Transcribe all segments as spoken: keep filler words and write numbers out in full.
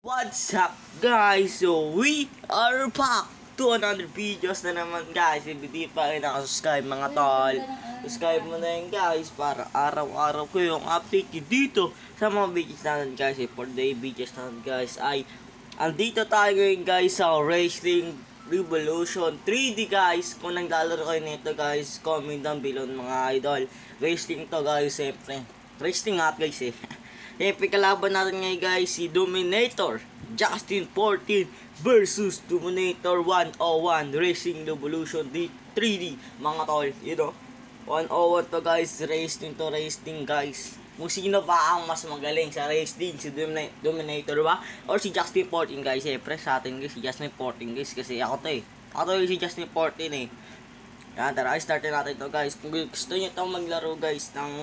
What's up guys? So we are back to another videos na naman guys. If hindi pa rin nakasubscribe mga tol, subscribe mo na yun guys para araw-araw ko yung update dito sa mga videos natin guys. Eh, for the videos natin guys ay andito tayo ngayon guys sa Racing Revolution three D guys. Kung naglalaro kayo nito guys, comment down below mga idol. Racing to guys, siyempre. Racing nga guys eh. Siyempre kalaban natin ngayon guys si Dominator Justin fourteen versus Dominator one oh one Racing Revolution three D mga tol, you know. one oh one to guys, racing to racing guys. Kung sino ba ang mas magaling sa racing, si Dominator ba or si Justin fourteen guys? Siyempre sa atin guys si Justin fourteen guys, kasi ako to eh. Ako to si Justin fourteen eh. Yan, tara, start natin to guys. Kung gusto nyo itong maglaro guys ng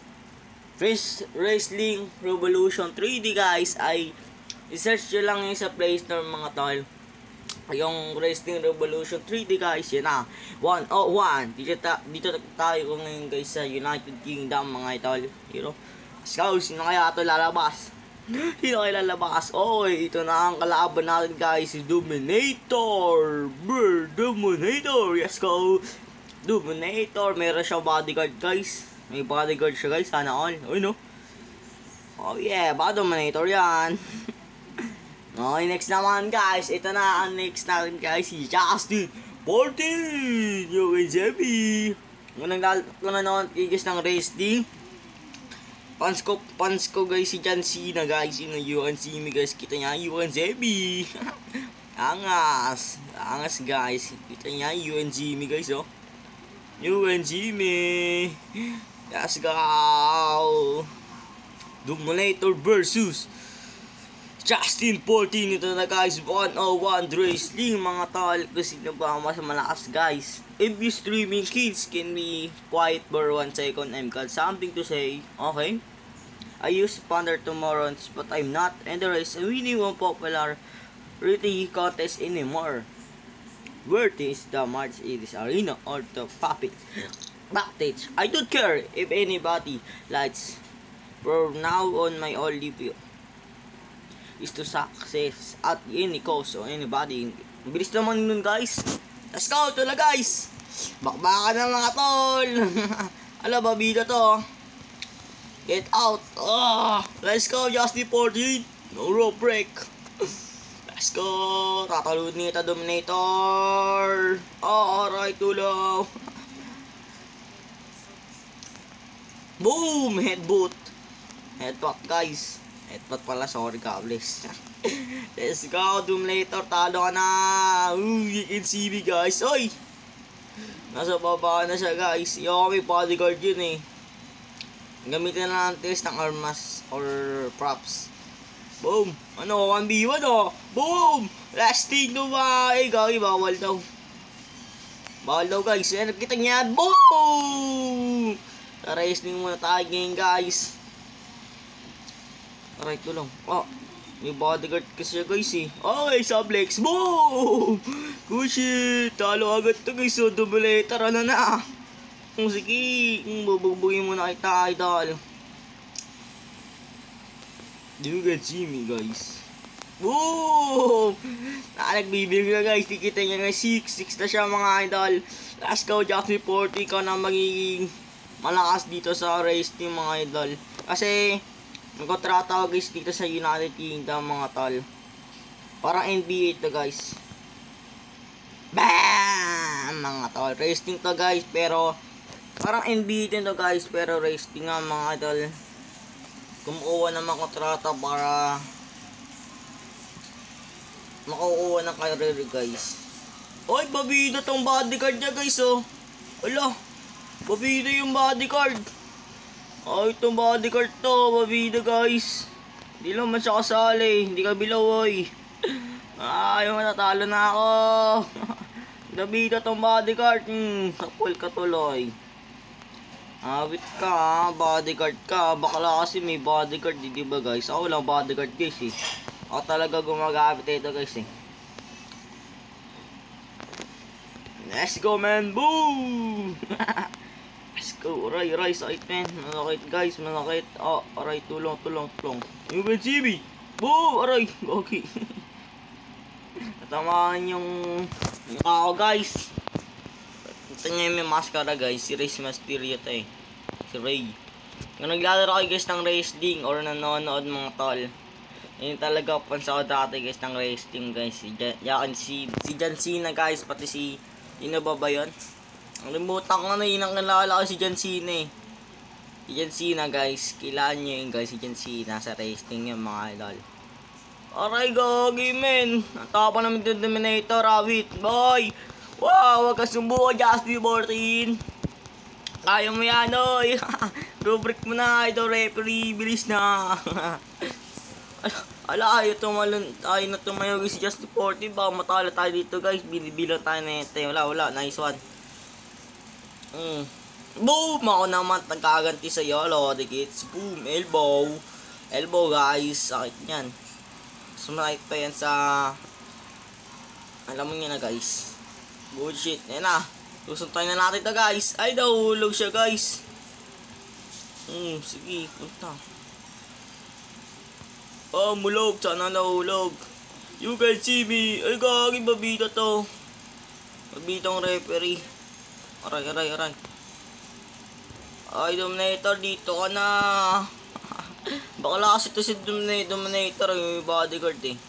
Racing Revolution three D guys, ay i-search nyo lang yun sa Play Store mga tol. Yung Racing Revolution three D guys, yun na one oh one. Dito, ta dito tayo ngayon guys sa United Kingdom mga tol, you know. Scouts, sino kaya ito lalabas? Sino kaya lalabas? Oy, ito na ang kalaban natin guys, si Dominator. Brr, Dominator, yes go Dominator. Meron siyang bodyguard guys. May bodyguard siya guys, sana all. Uy no. Oh yeah, baka Dominator yan. Okay, next naman guys. Ito na ang next natin guys, si Justin fourteen. Yo guys, Zebi. Kung nanonood guys ng racing, fans ko, fans ko guys si John Cena guys. Yun ang U N C me guys. Kita niya U N Zebi. Angas. Angas guys. Kita niya U N C me guys oh. U N C me. Let's go! Dominator versus Justin fourteen. Ito na guys, one oh one Racing mga tol. Kasi na ba mas malakas guys. If you streaming kids can be quiet for one second, I'm got something to say. Okay, I used Ponder tomorrow but I'm not in the race. I really won't popular really contest anymore. Where is the match? It is arena or the puppet backstage. I don't care if anybody likes. From now on, my only view is to success at any cost or anybody. Bilis naman nun guys. Let's go, ito na guys. Bakbakan na mga tol. Ala, babida to. Get out. Oh, let's go, Justin fourteen. No rope break. Let's go. Tatalud nito Dominator. Oh, alright, tulong. Boom! Headbutt. Headbutt guys. Headbutt pala, sorry kables. Let's go, Dominator. Talo ka na. Ooh, you can see me guys. Oy! Nasa baba na siya guys. Yung may bodyguard yun eh. Gamitin na lang test ng armas or props. Boom! Ano? one v one oh! Boom! Last thing no ba? Eh, gagi, bawal daw. Bawal daw guys. Eh, nakita niya. Boom! Racing muna tayo ngayon guys. Alright, tulong. Oh, may bodyguard kasi siya guys eh. Okay, sublex. Boom! Good shit. Talo agad to guys. So, Dominator. Ano na? Kung sige, bubugbuhin muna kita idol. You can see me guys. Boom! Nakagbibig na guys. Tikita niya nga six six na siya mga idol. Let's go, Justin forty. Ikaw na magiging malakas dito sa race team mga idol. Kasi nagkontrata ako guys dito sa United Kingdom mga tol. Parang N B A to guys. Bam! Mga tol. Race team to guys. Pero parang N B A din to guys. Pero race team nga mga idol. Kumukuha ng mga kontrata para makukuha ng career guys. Oy, babida tong bodyguard niya guys oh. Ala, babida yung bodyguard. Ay, itong bodyguard to, babida guys. Hindi lang man siya kasali. Hindi ka bilaw oy. Ay, matatalo na ako. Babida tong bodyguard. Hmm, kapul ka tuloy. Awit ka ha, bodyguard ka. Bakla kasi may bodyguard, di ba guys? Ako lang bodyguard guys eh. Ako talaga gumagamit ito guys eh. Let's go man, boom! Let's go, aray, aray, sakit man. Manakit guys, manakit. Oh, aray, tulong, tulong, tulong. You can see me. Boo! Aray! Okay. Natamaan yung yung ako guys. Ito niya yung may maskara guys. Si Rey Mysterio to eh. Si Rey. Kung naglalaro kayo guys ng wrestling or nanonood mga tol, yun talaga pansa ko dati guys ng wrestling guys. Si, Jan, si, si John Cena guys. Pati si, yun ba ba yun? Ang limutan ko na yun ang nalala ko si John Cena eh. Si John Cena guys. Kailangan nyo yun guys si John Cena sa wrestling yung mga idol. Aray gagi men. Ang tapa namin yung Dominator. Awit. Boy. Wow. Huwag ka sumbuko Justin fourteen. Kaya mo yan oy. Rubric mo na idol referee. Bilis na. Ala, ayaw tumalon, ayaw na tumayo si Justin fourteen. Baka matala tayo dito guys. Binibilang tayo na ito. Wala, wala. Nice one. Mm. Boom! Ako naman nagkaganti sa'yo. Lodi kids. Boom! Elbow. Elbow guys. Sakit yan. Sumakit pa yan sa... Alam mo nyo na guys. Bullshit. Yan na. Susuntayin na natin ito guys. Ay, nahulog siya guys. Hmm, sige. Punta. Oh, mulog. Sana nahulog. You guys see me. Ay, gagi. Babita to. Babitang referee. Aray, aray, aray. Ay, Dominator. Dito ka na. Bakala kasi ito si Dominator. Yung bodyguard eh.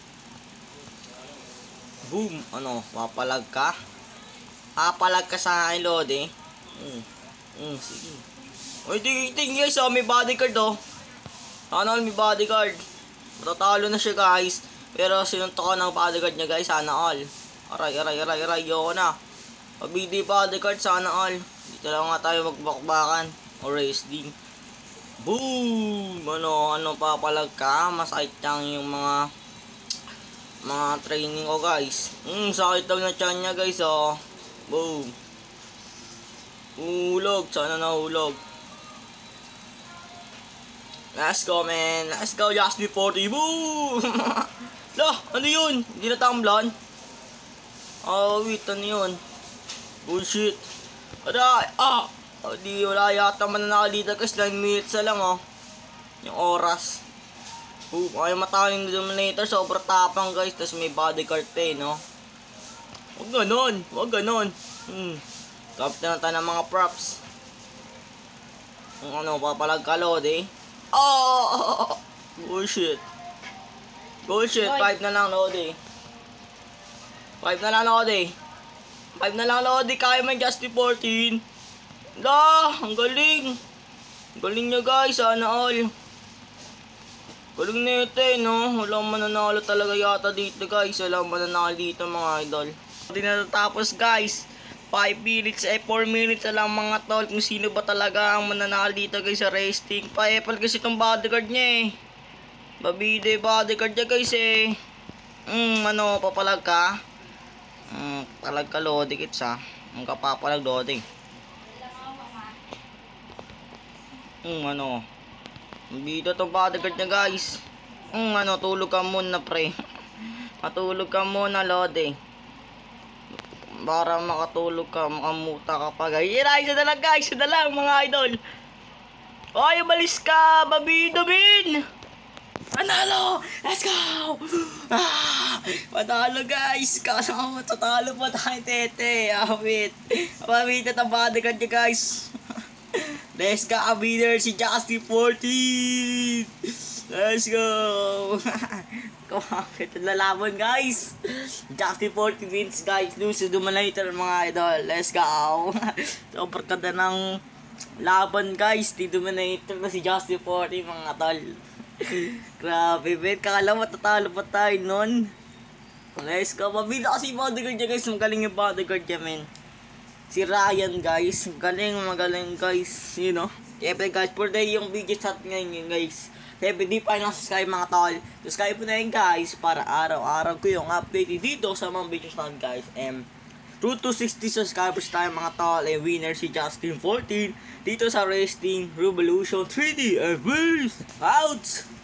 Boom. Ano? Papalag ka? Papalag ka sa akin, Lodi. Hmm. Hmm, sige. Uy, tingin guys. Oh, may bodyguard oh. Sana all may bodyguard. Matatalo na siya guys. Pero sinuntok ko ng bodyguard niya guys. Sana all. Aray, aray, aray, aray. Yoko na. Pabidi bodyguard. Sana all. Dito lang nga tayo magbakbakan. O wrestling. Boom! Ano, ano papalag ka? Masakit lang yung mga mga training ko guys. Hmm, sakit daw na tiyan niya guys oh. Boom. Hulog. Sana nahulog. Let's go, man. Let's go, Justin forty. Boom! Lah, ano yun? Hindi na tumblan. Oh, wait, ano yun? Bullshit. Aray! Ah! Oh, di, wala yata mananakal dito kasi nine minutes na lang, oh. Yung oras. Boom. Ay, matawa yung Dominator. Sobrang tapang, guys. Tapos may bodyguard pa, eh, no? Huwag ganon. Huwag ganon. Hmm. Tapos na tayo ng mga props. Kung ano, papalag ka, Lodi. Oh! Bullshit. Bullshit. Five na lang, Lodi. Five na lang, Lodi. Five na lang, Lodi. Kaya man Justin fourteen. Da! Ang galing. Ang galing nyo, guys. Sana all. Galing na ito, eh, no? Walang mananalo talaga yata dito, guys. Walang mananalo dito, mga idol. Hindi na natapos, guys. five minutes, eh, four minutes na lang mga tol. Kung sino ba talaga ang mananalo dito guys sa racing. Pa-epal kasi itong bodyguard niya eh. Babide bodyguard niya guys eh. Hmm, ano, papalag ka? Hmm, palag ka Lodi kits ha. Ang kapapalag Lodi. Hmm, ano. Dito itong bodyguard niya guys. Hmm, ano, tulog ka muna pre. Matulog ka muna Lodi. Para makatulog ka, makamuta ka pa guys. Ira, isa na lang guys, isa na lang mga idol. Oy, umalis ka, Babido Bin. Panalo, let's go. Ah, panalo guys. Kasama matatalo pa tayo tete. Awit. Awit na tabada ka niya guys. Let's go, winner si Justin fourteen. Let's go. Kumapit ang lalaban guys. Justin fourteen wins guys. Lose to Dominator mga idol. Let's go. Sobrang ganda ng laban guys. Di Dominator na si Justin fourteen mga tol. Grabe bet. Kakala matatalo pa tayo nun. Let's go. Mabila kasi bodyguard niya guys. Magaling yung bodyguard niya men. Si Ryan guys. Magaling magaling guys. You know. Siyempre guys. For day yung video chat ngayon guys. Siyempre, di pa yung subscribe mga tol. Subscribe po na yun guys para araw-araw ko yung update dito sa mga videos natin guys. And road to sixty subscribers tayo mga tol. And winner si Justin fourteen dito sa Wrestling Revolution three D. And peace out!